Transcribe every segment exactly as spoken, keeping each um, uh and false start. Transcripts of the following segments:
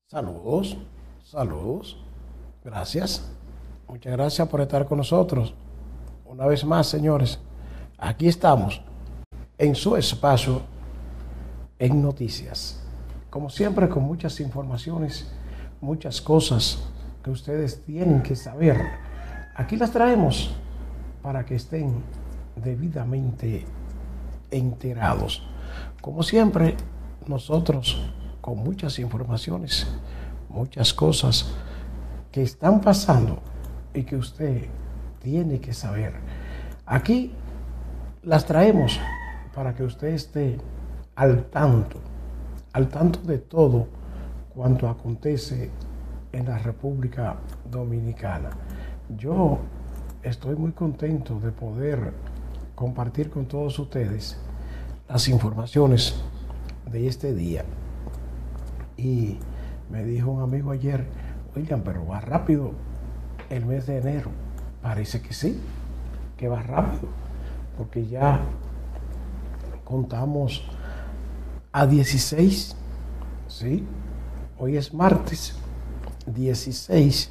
Saludos, saludos. Gracias. Muchas gracias por estar con nosotros. Una vez más, señores, aquí estamos en su espacio en noticias. Como siempre, con muchas informaciones, muchas cosas que ustedes tienen que saber. Aquí las traemos para que estén debidamente enterados. Como siempre, nosotros con muchas informaciones, muchas cosas que están pasando y que usted tiene que saber. Aquí las traemos para que usted esté al tanto, al tanto de todo cuanto acontece en la República Dominicana. Yo estoy muy contento de poder compartir con todos ustedes las informaciones de este día. Y me dijo un amigo ayer, oigan, pero va rápido el mes de enero. Parece que sí, que va rápido, porque ya contamos a dieciséis, ¿sí? Hoy es martes dieciséis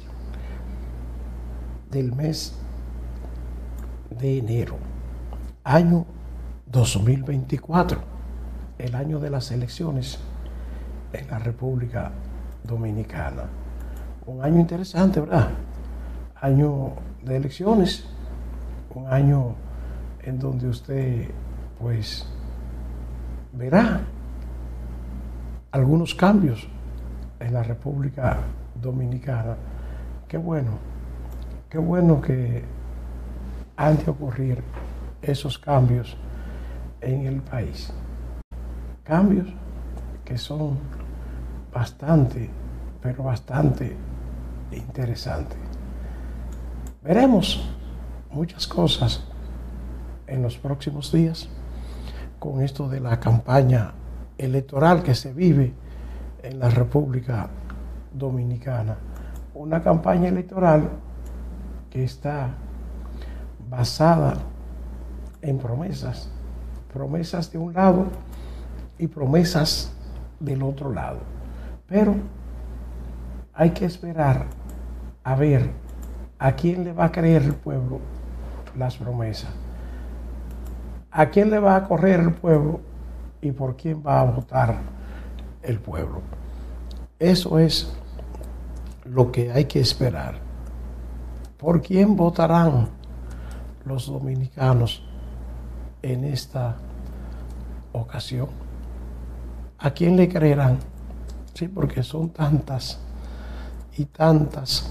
del mes de enero, año dos mil veinticuatro, el año de las elecciones en la República Dominicana. Un año interesante, ¿verdad? Año de elecciones, un año en donde usted pues verá algunos cambios en la República Dominicana. Qué bueno, qué bueno que han de ocurrir esos cambios en el país. Cambios que son bastante, pero bastante interesantes. Veremos muchas cosas en los próximos días con esto de la campaña electoral que se vive en la República Dominicana. Una campaña electoral que está basada en promesas, promesas de un lado y promesas del otro lado. Pero hay que esperar a ver a quién le va a creer el pueblo las promesas, a quién le va a correr el pueblo y por quién va a votar el pueblo. Eso es lo que hay que esperar. ¿Por quién votarán los dominicanos en esta ocasión? ¿A quién le creerán? Sí, porque son tantas y tantas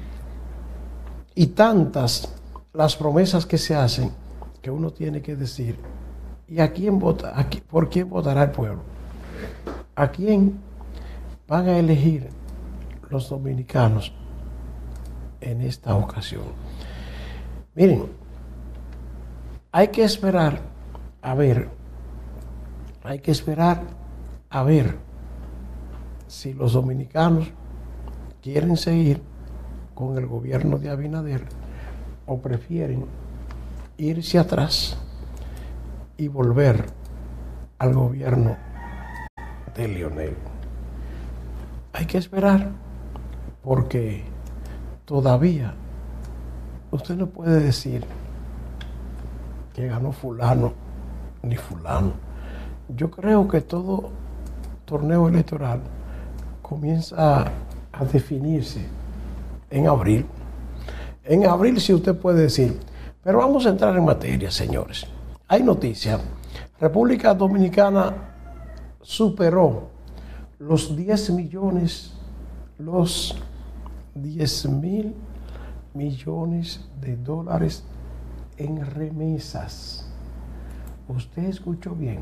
y tantas las promesas que se hacen que uno tiene que decir, ¿y a quién vota? ¿A quién, ¿Por quién votará el pueblo? ¿A quién van a elegir los dominicanos en esta ocasión? Miren, hay que esperar a ver, hay que esperar a ver si los dominicanos quieren seguir con el gobierno de Abinader o prefieren irse atrás y volver al gobierno de Leonel. Hay que esperar porque todavía usted no puede decir que ganó fulano ni fulano. Yo creo que todo torneo electoral comienza a definirse en abril. En abril sí usted puede decir, pero vamos a entrar en materia, señores. Hay noticia. República Dominicana superó los diez millones, los diez mil millones de dólares en remesas. Usted escuchó bien.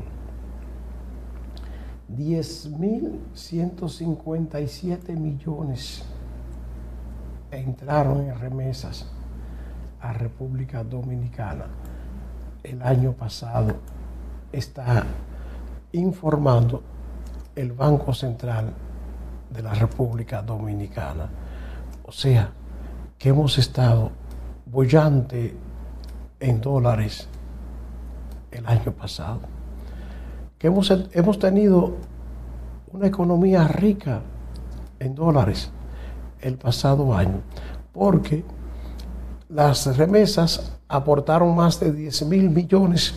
diez mil ciento cincuenta y siete millones entraron en remesas a República Dominicana el año pasado, está informando el Banco Central de la República Dominicana. O sea, que hemos estado bollante en dólares el año pasado, que hemos, hemos tenido una economía rica en dólares el pasado año, porque las remesas aportaron más de diez mil millones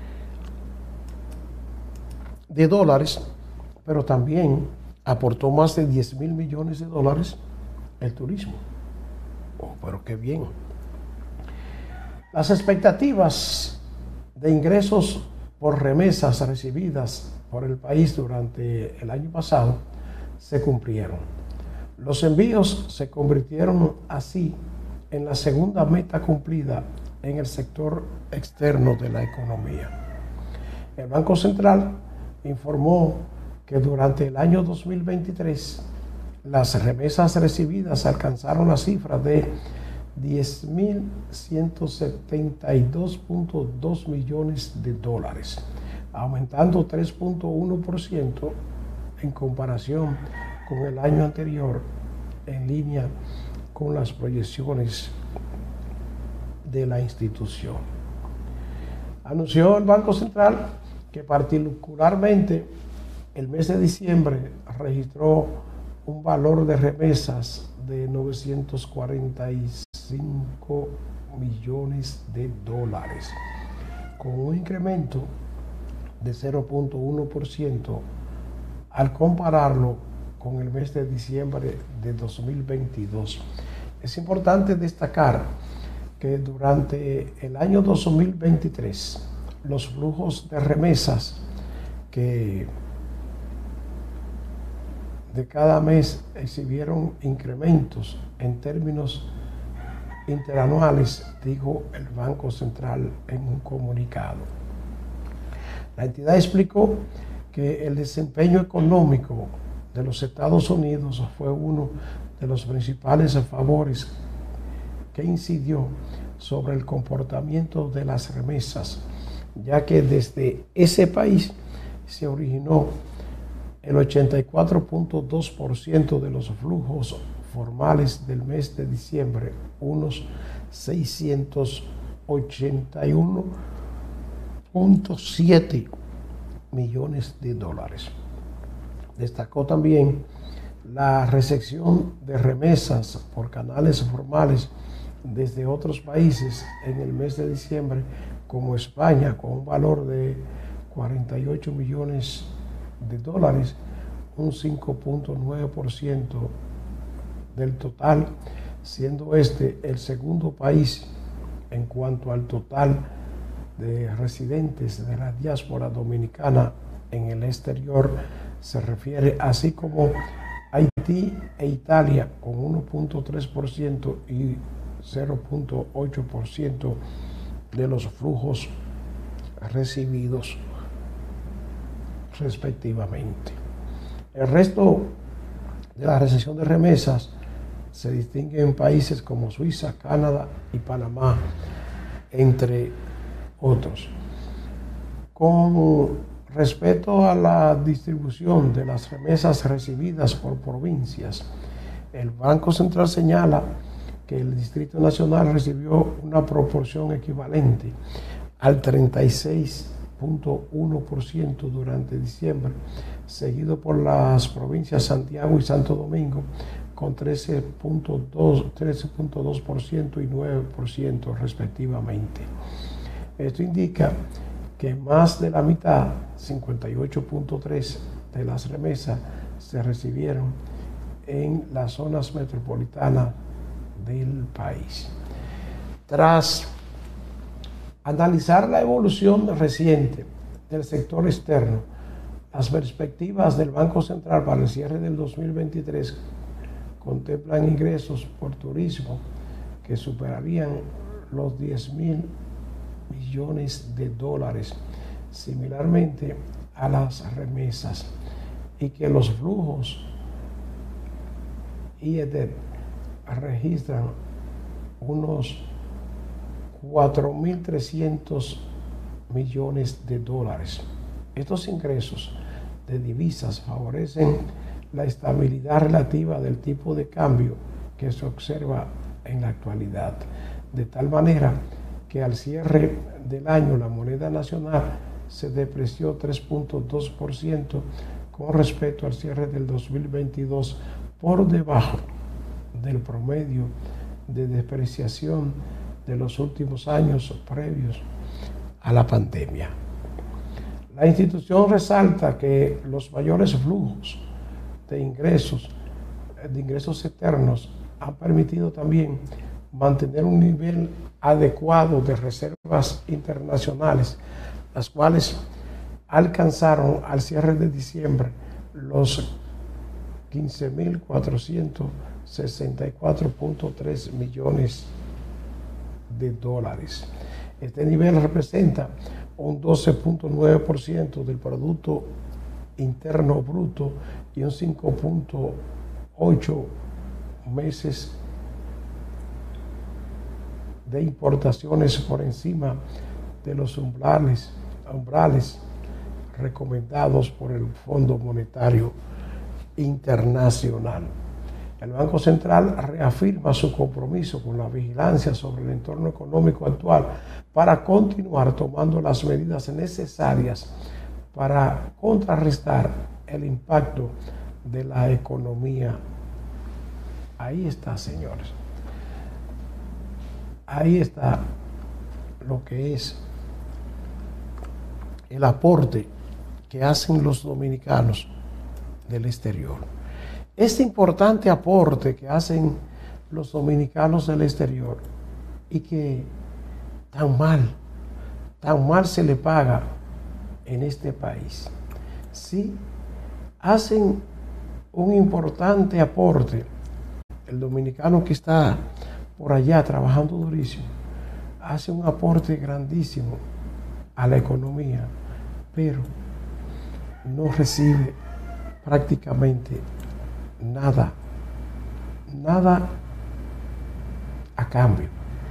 de dólares, pero también aportó más de diez mil millones de dólares el turismo. Oh, pero qué bien. Las expectativas de ingresos por remesas recibidas por el país durante el año pasado se cumplieron. Los envíos se convirtieron así en la segunda meta cumplida en el sector externo de la economía. El Banco Central informó que durante el año dos mil veintitrés las remesas recibidas alcanzaron la cifra de diez mil ciento setenta y dos punto dos millones de dólares, aumentando tres punto uno por ciento en comparación con el año anterior, en línea con las proyecciones de la institución. Anunció el Banco Central que particularmente el mes de diciembre registró un valor de remesas de novecientos cuarenta y cinco millones de dólares, con un incremento de cero punto uno por ciento al compararlo con el mes de diciembre de dos mil veintidós. Es importante destacar que durante el año dos mil veintitrés los flujos de remesas que de cada mes exhibieron incrementos en términos interanuales, dijo el Banco Central en un comunicado. La entidad explicó que el desempeño económico de los Estados Unidos fue uno de los principales favores que incidió sobre el comportamiento de las remesas, ya que desde ese país se originó el ochenta y cuatro punto dos por ciento de los flujos formales del mes de diciembre, unos seiscientos ochenta y uno punto siete millones de dólares. Destacó también la recepción de remesas por canales formales desde otros países en el mes de diciembre, como España, con un valor de cuarenta y ocho millones de dólares, un cinco punto nueve por ciento del total, siendo este el segundo país en cuanto al total de residentes de la diáspora dominicana en el exterior se refiere, así como Haití e Italia con uno punto tres por ciento y cero punto ocho por ciento de los flujos recibidos respectivamente. El resto de la recepción de remesas se distingue en países como Suiza, Canadá y Panamá, entre otros. Con respecto a la distribución de las remesas recibidas por provincias, el Banco Central señala que el Distrito Nacional recibió una proporción equivalente al treinta y seis punto uno por ciento durante diciembre, seguido por las provincias Santiago y Santo Domingo con trece punto dos por ciento y nueve por ciento respectivamente. Esto indica que más de la mitad, cincuenta y ocho punto tres por ciento de las remesas se recibieron en las zonas metropolitanas del país. Tras analizar la evolución reciente del sector externo, las perspectivas del Banco Central para el cierre del dos mil veintitrés contemplan ingresos por turismo que superarían los diez mil millones de dólares, similarmente a las remesas, y que los flujos I E D registran unos cuatro mil trescientos millones de dólares. Estos ingresos de divisas favorecen la estabilidad relativa del tipo de cambio que se observa en la actualidad, de tal manera que al cierre del año la moneda nacional se depreció tres punto dos por ciento con respecto al cierre del dos mil veintidós, por debajo del promedio de depreciación de los últimos años previos a la pandemia. La institución resalta que los mayores flujos de ingresos, de ingresos externos han permitido también mantener un nivel adecuado de reservas internacionales, las cuales alcanzaron al cierre de diciembre los quince mil cuatrocientos sesenta y cuatro punto tres millones de dólares. Este nivel representa un doce punto nueve por ciento del Producto Interno Bruto y un cinco punto ocho meses de importaciones por encima de los umbrales, umbrales recomendados por el Fondo Monetario Internacional. El Banco Central reafirma su compromiso con la vigilancia sobre el entorno económico actual para continuar tomando las medidas necesarias para contrarrestar el impacto de la economía. Ahí está, señores. Ahí está lo que es el aporte que hacen los dominicanos del exterior. Este importante aporte que hacen los dominicanos del exterior y que tan mal, tan mal se le paga en este país. Sí, hacen un importante aporte. El dominicano que está por allá trabajando durísimo hace un aporte grandísimo a la economía, pero no recibe prácticamente nada, nada a cambio.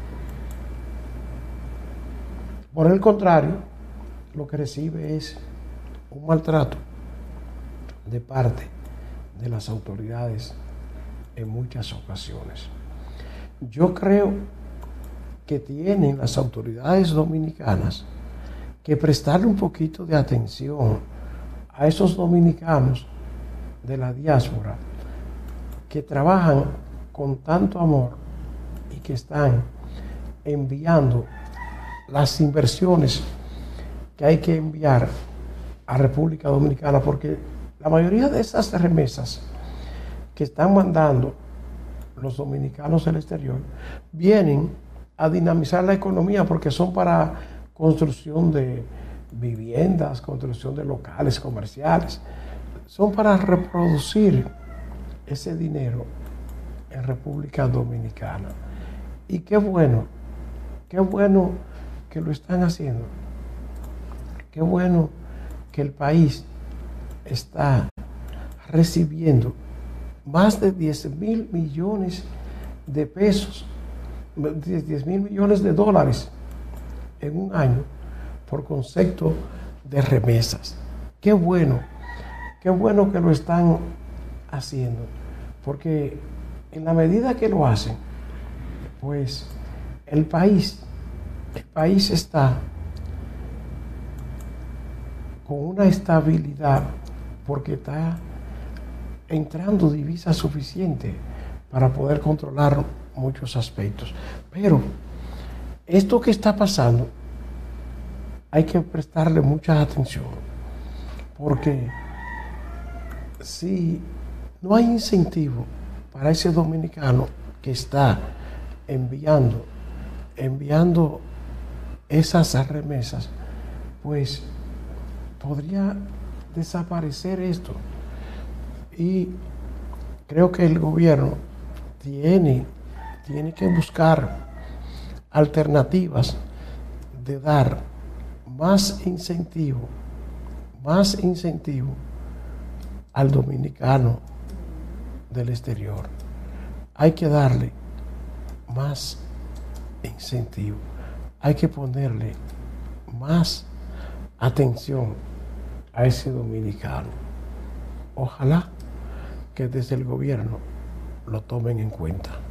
Por el contrario, lo que recibe es un maltrato de parte de las autoridades en muchas ocasiones. Yo creo que tienen las autoridades dominicanas que prestarle un poquito de atención a esos dominicanos de la diáspora que trabajan con tanto amor y que están enviando las inversiones que hay que enviar a República Dominicana, porque la mayoría de esas remesas que están mandando los dominicanos del exterior vienen a dinamizar la economía, porque son para construcción de viviendas, construcción de locales comerciales, son para reproducir ese dinero en República Dominicana. Y qué bueno, qué bueno que lo están haciendo, qué bueno que el país está recibiendo más de diez mil millones de pesos, diez mil millones de dólares en un año por concepto de remesas. Qué bueno, qué bueno que lo están haciendo, porque en la medida que lo hacen, pues el país, el país está con una estabilidad, porque está entrando divisa suficiente para poder controlar muchos aspectos. Pero esto que está pasando hay que prestarle mucha atención, porque si no hay incentivo para ese dominicano que está enviando enviando esas remesas, pues podría desaparecer esto. Y creo que el gobierno tiene, tiene que buscar alternativas de dar más incentivo, más incentivo al dominicano del exterior. Hay que darle más incentivo, hay que ponerle más atención a ese dominicano. Ojalá que desde el gobierno lo tomen en cuenta.